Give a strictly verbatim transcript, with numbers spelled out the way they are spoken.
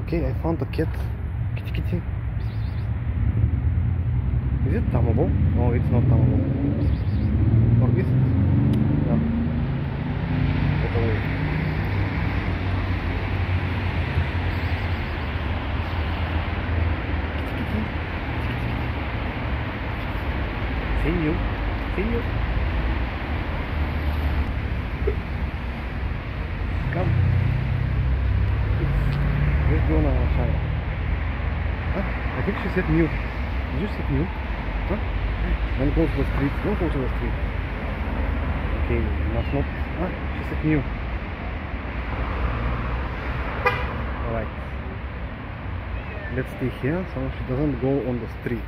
Okay, I found a cat. Kitty kitty. Is it tameable? No, it's not tameable. Or is it? No. Get away. Kitty kitty. See you. See you. Come. Let's go now, Shia. Huh? I think she said mute. Did you say mute? Huh? Don't go to the street. Don't go to the street. Okay, you must not. Ah, she said mute. Alright. Let's stay here so she doesn't go on the street.